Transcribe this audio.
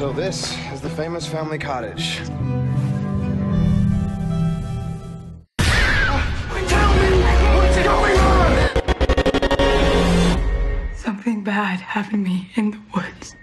So this is the famous family cottage. Tell me what's going on! Something bad happened to me in the woods.